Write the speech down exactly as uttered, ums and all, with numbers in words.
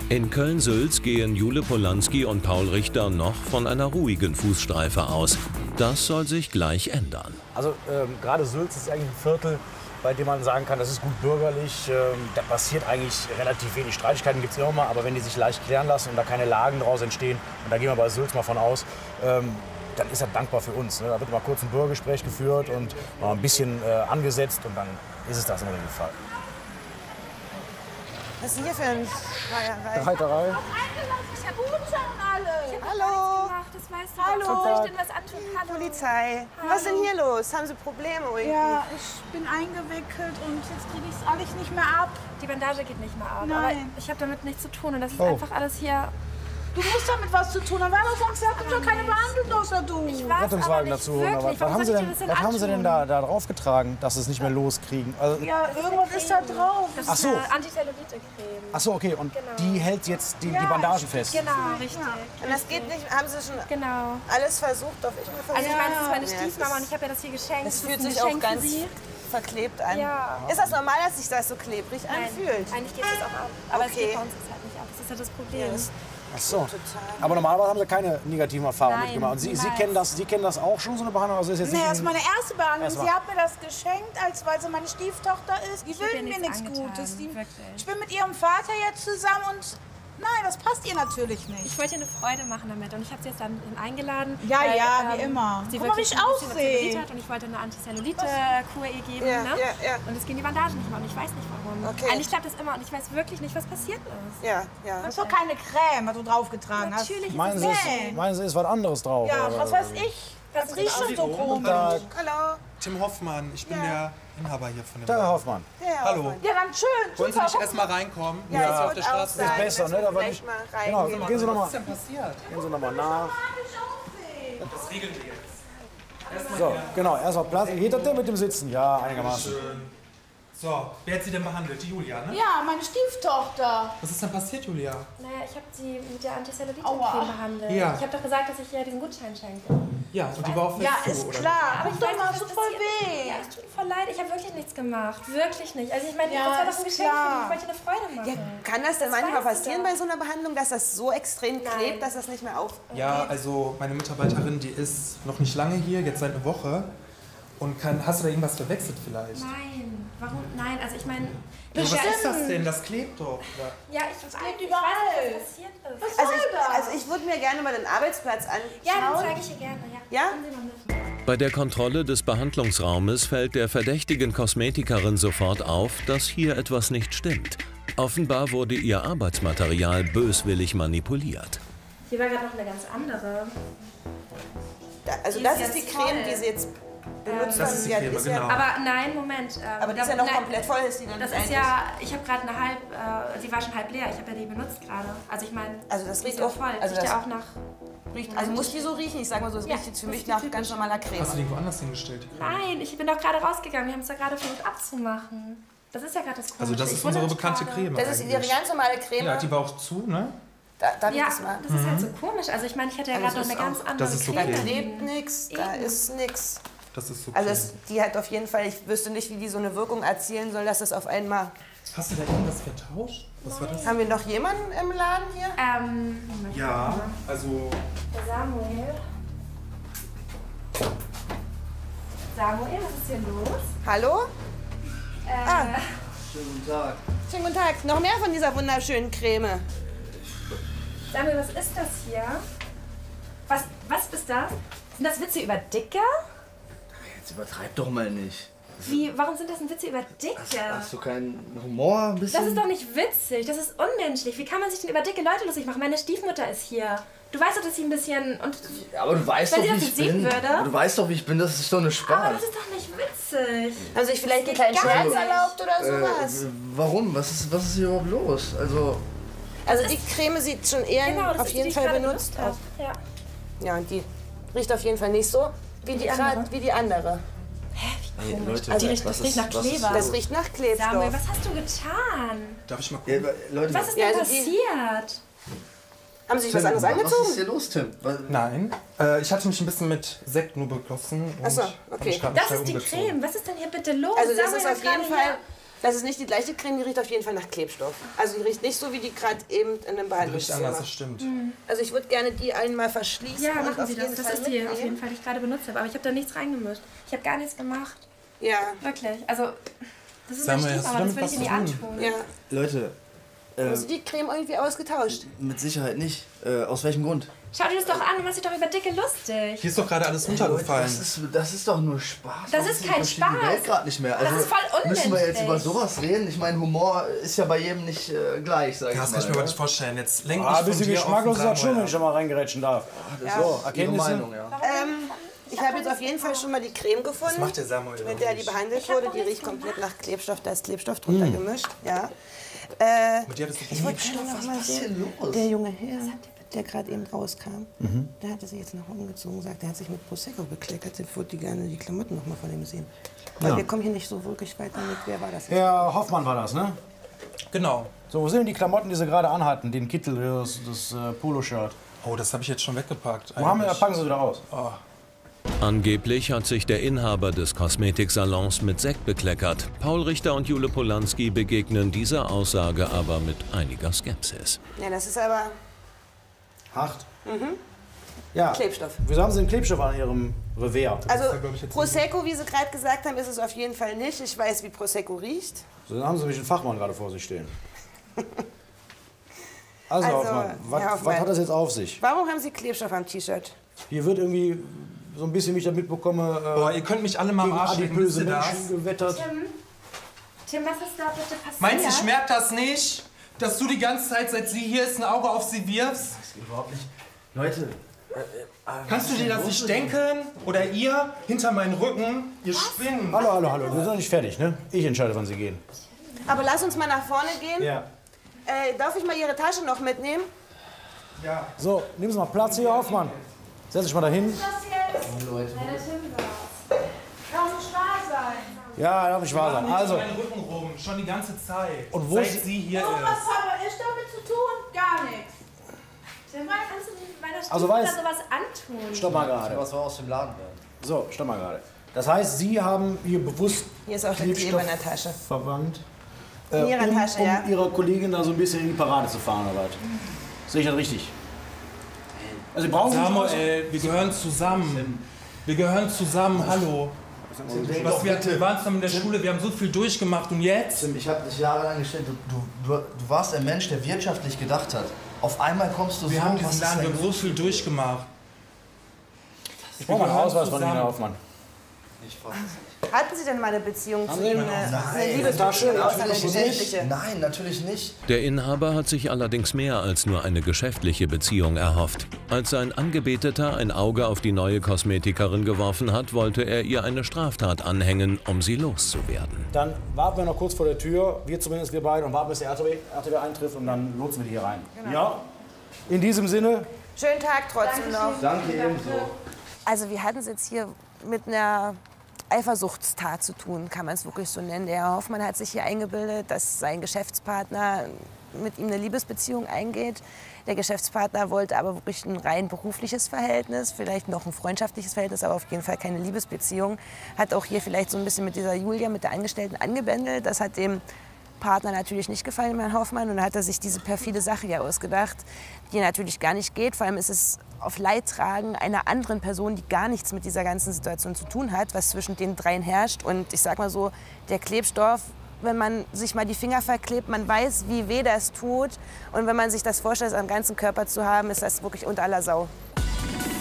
In Köln-Sülz gehen Jule Polanski und Paul Richter noch von einer ruhigen Fußstreife aus. Das soll sich gleich ändern. Also ähm, gerade Sülz ist eigentlich ein Viertel, bei dem man sagen kann, das ist gut bürgerlich. Ähm, da passiert eigentlich relativ wenig. Streitigkeiten gibt es immer mal, aber wenn die sich leicht klären lassen und da keine Lagen daraus entstehen, und da gehen wir bei Sülz mal von aus, ähm, dann ist er dankbar für uns. Ne? Da wird mal kurz ein Bürgergespräch geführt und mal ein bisschen äh, angesetzt und dann ist es das im Regelfall. Was ist denn hier für eine Schreierei? Reiterei. Ich hab gut schon alle. Ich hab Hallo. gemacht, das weißt du. Hallo. Warum soll ich denn was antun? Hallo. Polizei. Was ist denn hier los? Haben Sie Probleme irgendwie? Ja, ich bin eingewickelt und jetzt kriege ich es alles nicht mehr ab. Die Bandage geht nicht mehr ab. Nein. Aber ich habe damit nichts zu tun und das ist Oh. einfach alles hier. Du musst damit was zu tun haben, weil du sonst hat doch keine Behandlung außer du. Ich weiß Rettungswagen aber nicht dazu holen. Aber wirklich. was Warum haben Sie soll ich denn, dir das denn was haben Sie denn antun? da, da drauf getragen, dass Sie es nicht mehr loskriegen? Also, Ja, irgendwas ist da drauf. Das Ach ist so. eine Anticellulite-Creme. ach so, okay. Und Genau. die hält jetzt die, die Ja, Bandagen fest. Genau, richtig. Und das geht nicht. Haben Sie schon Genau. alles versucht? Darf ich mal versuchen? Also ich meine, das ist meine Ja, Stiefmama das und ich habe ja das hier geschenkt. Es Das fühlt ist ein sich auch Geschenk für ganz sie. verklebt an. Ja. Ist das normal, dass sich das so klebrig Nein, anfühlt? eigentlich geht es auch ab. Aber es Okay. geht bei uns jetzt halt nicht ab. Das ist ja das Problem. Ja, das- Ach so. Aber normalerweise haben Sie keine negativen Erfahrungen Nein, mitgemacht. Und Sie, Sie, niemals. kennen das, Sie kennen das auch schon, so eine Behandlung? Also ist jetzt Nee, nicht das ist ein- meine erste Behandlung. Erstmal. Sie hat mir das geschenkt, als weil sie meine Stieftochter ist. Die Ich hab ihr will mir nichts nichts angetan, Gutes. Die, wirklich. ich bin mit ihrem Vater jetzt zusammen und nein, das passt ihr natürlich nicht. Ich wollte ihr eine Freude machen damit und ich habe sie jetzt dann eingeladen. Ja, weil, ja, wie ähm, immer. Sie Guck mal, wie wirklich ich ein bisschen aussehe. Zellulite hat und ich wollte eine Anticellulite-Kur ihr geben. Ja, ne? ja, ja. Und es gehen die Bandagen nicht mehr und ich weiß nicht warum. Okay. Eigentlich klappt das immer und ich weiß wirklich nicht, was passiert ist. Ja, ja. Das ist doch keine Creme, was du draufgetragen hast. Natürlich Meinen ist Sie, es Nee. ist, meinen Sie, ist was anderes drauf? Ja, oder? was weiß ich. Das riecht schon so komisch. Tag, Hallo. Tim Hoffmann, ich bin der Inhaber hier von dem Herr Laden. Hoffmann. Ja, Hallo. Ja, dann schön. Wollen Sie Super. nicht erstmal reinkommen? Ja, Hier ich auf der würde auch Straße. sagen, besser, dass ne? wir Da war vielleicht nicht- mal Genau, reingehen. gehen Sie noch Was mal, ist denn passiert? gehen Sie noch mal nach. Das regeln wir jetzt. So, genau, erstmal Platz. Geht das denn mit dem Sitzen? Ja, einigermaßen. Schön. So, wer hat Sie denn behandelt? Die Julia, ne? Ja, meine Stieftochter. Was ist denn passiert, Julia? Naja, ich habe sie mit der Aua. Anticellulite-Creme behandelt. Ja. Ich habe doch gesagt, dass ich ihr diesen Gutschein schenke. Ja, und die war auch Ja, fest ist zu, oder? klar. Aber Guck ich doch weiß mal, nicht, tut was voll passiert. weh. Ja, es tut mir voll leid. Ich habe wirklich nichts gemacht. Wirklich nicht. Also ich meine, Ja, das war doch ein ist Geschenk für klar. dich. Ich wollte dir eine Freude machen. Ja, kann das denn Das manchmal weißt du passieren doch. bei so einer Behandlung, dass das so extrem Nein. klebt, dass das nicht mehr auf... Ja, also meine Mitarbeiterin, die ist noch nicht lange hier, jetzt seit einer Woche. Und kann, hast du da irgendwas verwechselt vielleicht? Nein, warum? Nein, also ich meine... Aber was ist das denn? Das klebt doch. Oder? Ja, ich weiß, klebt ich überall. weiß nicht, was passiert ist. Also ich, also ich würde mir gerne mal den Arbeitsplatz anschauen. Ja, dann zeige ich dir gerne. Ja? Ja? Kommen Sie mal mit. Bei der Kontrolle des Behandlungsraumes fällt der verdächtigen Kosmetikerin sofort auf, dass hier etwas nicht stimmt. Offenbar wurde ihr Arbeitsmaterial böswillig manipuliert. Hier war gerade noch eine ganz andere. Da, also Die das ist ist die jetzt Creme, voll. die Sie jetzt benutzt Das haben. ist die Ja, Creme, ist ja- genau. Aber nein, Moment. Ähm, Aber die ist da- ja noch nein, komplett voll, ist die dann Das ist eigentlich. ja, ich habe gerade eine halb, äh, sie war schon halb leer. Ich habe ja die benutzt gerade. Also ich meine, Also das die riecht ist ja auch- voll. also Riecht das- ja auch nach... Riecht, also muss die so riechen? Ich sag mal so, es Ja, riecht jetzt für das mich ist nach typisch. ganz normaler Creme. Hast du die irgendwo anders hingestellt? Nein, ich bin doch gerade rausgegangen. Wir haben es doch gerade versucht abzumachen. Das ist ja gerade das Komische. Also das Ich ist wundere unsere mich bekannte gerade. Creme Das ist ihre eigentlich. ganz normale Creme. Ja, die war auch zu, ne? da, darf Ja, ich das mal? das ist halt so komisch. Also ich meine, ich hätte ja Also gerade noch es eine ist ganz auch- andere das ist Da Creme. okay. klebt nichts, da Eben. ist nichts. Das ist so Also cool. es, die hat auf jeden Fall, ich wüsste nicht, wie die so eine Wirkung erzielen soll, dass das auf einmal... Hast du da irgendwas vertauscht? Was war das? Haben wir noch jemanden im Laden hier? Ähm, Moment, Ja, also der Samuel. Samuel, was ist hier los? Hallo? Äh, Ah. Schönen guten Tag. Schönen guten Tag. Noch mehr von dieser wunderschönen Creme. Samuel, was ist das hier? Was, was ist das? Sind das Witze über Dicke? Jetzt übertreib doch mal nicht. Wie, warum sind das denn Witze über Dicke? Hast du keinen Humor ein bisschen? Das ist doch nicht witzig, das ist unmenschlich. Wie kann man sich denn über dicke Leute lustig machen? Meine Stiefmutter ist hier. Du weißt doch, dass sie ein bisschen... Und, Ja, aber du weißt Wenn doch, sie wie das ich nicht sehen bin. würde? Aber du weißt doch, wie ich bin. Das ist doch eine aber Spaß. das ist doch nicht witzig. Haben Sie sich vielleicht einen Das kleinen geht gar Scherz nicht. erlaubt oder Äh, sowas? warum? Was ist, was ist hier überhaupt los? Also, Also die Creme sieht schon eher Genau, das auf ist die, jeden die ich Fall gerade benutzt. habe. Auch. Ja. Ja, und die riecht auf jeden Fall nicht so wie, die, die grad- andere? wie die andere. hey, Leute, Also, riecht- das was riecht nach was Kleber. Das los? riecht nach Klebstoff. Samuel, was hast du getan? darf ich mal Ja, gucken? aber, Leute, Was ist Ja, denn also die- passiert? Haben Sie sich was anderes was angezogen? ist hier los, Tim? Was, Nein, äh, ich hatte mich ein bisschen mit Sekt nur begossen. Und Ach so, hab okay. mich grad Das schnell ist die umgezogen. Creme. Was ist denn hier bitte los? Also das Samuel ist hat auf jeden gerade Fall Das ist nicht die gleiche Creme, die riecht auf jeden Fall nach Klebstoff. Also die riecht nicht so, wie die gerade eben in einem Riecht Behandlungszimmer. anders, das stimmt. Mhm. Also ich würde gerne die einmal verschließen. Ja, und machen auf Sie das. jeden Das Fall ist die mitnehmen. auf jeden Fall, die ich gerade benutzt habe. Aber ich habe da nichts reingemischt. Ich habe gar nichts gemacht. Ja. Wirklich. Also, das ist Sag ein mal, Stief, hast du aber das damit will was ich Ihnen zu nicht tun? antun. Ja. Leute, äh, Haben Sie die Creme irgendwie ausgetauscht? mit Sicherheit nicht. Äh, aus welchem Grund? Schau dir das doch an, du machst dich doch über Dicke lustig. Hier ist doch gerade alles Leute, runtergefallen. das, ist, das ist doch nur Spaß. Das Warum ist ich kein verstehe die Spaß. Welt gerade nicht mehr. Das Also, ist voll müssen wir jetzt unmenschlich. über sowas reden? Ich meine, Humor ist ja bei jedem nicht äh, gleich, sag ich Das mal. kann ich mir aber ne? nicht vorstellen. Jetzt lenk Ah, mich ein bisschen von dir geschmacklos ist auf den das schon, wenn ich da Samuel mal reingerätschen darf. Das So, ist Ihre Erkenntnisse? Meinung, ja. Ähm, ich habe jetzt auf jeden Fall schon mal die Creme gefunden, Was macht der Samuel mit der die behandelt wurde. Die riecht komplett nach Klebstoff, da ist Klebstoff drunter gemischt. Ja. Äh, Mit dir hattest du ich wollte Klebstoff, gerne noch was mal ist hier sehen, los? der junge Herr, der gerade eben rauskam, der hatte sich jetzt noch umgezogen, sagt, der hat sich mit Prosecco bekleckert. Ich würde gerne die Klamotten noch mal von ihm sehen. Weil Ja. wir kommen hier nicht so wirklich weiter mit. Wer war das jetzt? Herr Hoffmann war das, ne? Genau. So, wo sind denn die Klamotten, die Sie gerade anhatten? Den Kittel, das, das äh, Poloshirt. Oh, das habe ich jetzt schon weggepackt. Wo haben wir, eigentlich. packen Sie wieder aus. Angeblich hat sich der Inhaber des Kosmetiksalons mit Sekt bekleckert. Paul Richter und Jule Polanski begegnen dieser Aussage aber mit einiger Skepsis. Ja, das ist aber Acht. Ja. Klebstoff. Wieso haben Sie den Klebstoff an Ihrem Revers? Also da, glaub ich, jetzt Prosecco, wie Sie gerade gesagt haben, ist es auf jeden Fall nicht. Ich weiß, wie Prosecco riecht. So, dann haben Sie nämlich einen Fachmann gerade vor sich stehen. Also, Also, Hoffmann, was, Herr Hoffmann. was hat das jetzt auf sich? Warum haben Sie Klebstoff am T-Shirt? Hier wird irgendwie so ein bisschen, wie ich das mitbekomme, Boah, äh, ihr könnt mich alle mal am gegen Arsch lecken, wisst adipöse ihr das? Menschen gewettert. Tim, Tim, was ist da bitte passiert? Meinst du, ich merke das nicht? Dass du die ganze Zeit, seit sie hier ist, ein Auge auf sie wirfst? Das geht überhaupt nicht. Leute, Kannst du dir das nicht denken? Oder ihr hinter meinen Rücken? Ihr Spinnen. Hallo, hallo, hallo. Wir sind noch nicht fertig, ne? Ich entscheide, wann Sie gehen. Aber lass uns mal nach vorne gehen. Ja. Äh, darf ich mal Ihre Tasche noch mitnehmen? Ja. So, nehmen Sie mal Platz hier, Hoffmann. Setz dich mal dahin. Leute. Kann doch nicht wahr sein. Ja, darf nicht wahr sein. Also, meinen Rücken rum, schon die ganze Zeit. Und wo seit sie- sie hier Und ist. was habe ich damit zu tun? Gar nichts. Tim, wann kannst du meiner Also Stiefmutter weiß- sowas antun? stopp mal gerade. Was war aus dem Laden werden? So, stopp mal gerade. Das heißt, Sie haben hier bewusst Hier ist auch der Klebstoff Kleber in der Tasche. verwandt, In Ihrer um, Tasche, um ja. Ihrer Kollegin da so ein bisschen in die Parade zu fahren, oder was? Sehe ich das richtig? Also, Sie brauchen Samuel, wir gehören zusammen. Wir gehören zusammen, hallo. Was, wir, wir waren zusammen in der Schule, wir haben so viel durchgemacht und jetzt? Tim, ich habe dich jahrelang gestellt. Du, du, du, du warst ein Mensch, der wirtschaftlich gedacht hat. Auf einmal kommst du Wir so, haben was diesen ist Laden, wir denn haben so viel durchgemacht. Ich brauche mal einen gehören Ausweis von zusammen. Ihnen, Herr Hoffmann. Ich fass es nicht. Hatten Sie denn mal eine Beziehung zu Sie ihm? eine- Eine, eine Nein, Liebesbeziehung, außer eine natürlich nicht. geschlechtliche? Nein, natürlich nicht. Der Inhaber hat sich allerdings mehr als nur eine geschäftliche Beziehung erhofft. Als sein Angebeteter ein Auge auf die neue Kosmetikerin geworfen hat, wollte er ihr eine Straftat anhängen, um sie loszuwerden. Dann warten wir noch kurz vor der Tür, wir zumindest, wir beide, und warten, bis der R T W, R T W eintrifft und dann lotsen wir die hier rein. Ja? In diesem Sinne, Schönen Tag trotzdem noch. Danke ebenso. Also wir hatten es jetzt hier mit einer Eifersuchtstat zu tun, kann man es wirklich so nennen. Der Herr Hoffmann hat sich hier eingebildet, dass sein Geschäftspartner mit ihm eine Liebesbeziehung eingeht. Der Geschäftspartner wollte aber wirklich ein rein berufliches Verhältnis, vielleicht noch ein freundschaftliches Verhältnis, aber auf jeden Fall keine Liebesbeziehung. Hat auch hier vielleicht so ein bisschen mit dieser Julia, mit der Angestellten, angebändelt. Das hat dem Partner natürlich nicht gefallen, dem Herrn Hoffmann. Und dann hat er sich diese perfide Sache hier ausgedacht, die natürlich gar nicht geht. Vor allem ist es auf Leidtragen einer anderen Person, die gar nichts mit dieser ganzen Situation zu tun hat, was zwischen den dreien herrscht. Und ich sag mal so, der Klebstoff, wenn man sich mal die Finger verklebt, man weiß, wie weh das tut. Und wenn man sich das vorstellt, es am ganzen Körper zu haben, ist das wirklich unter aller Sau.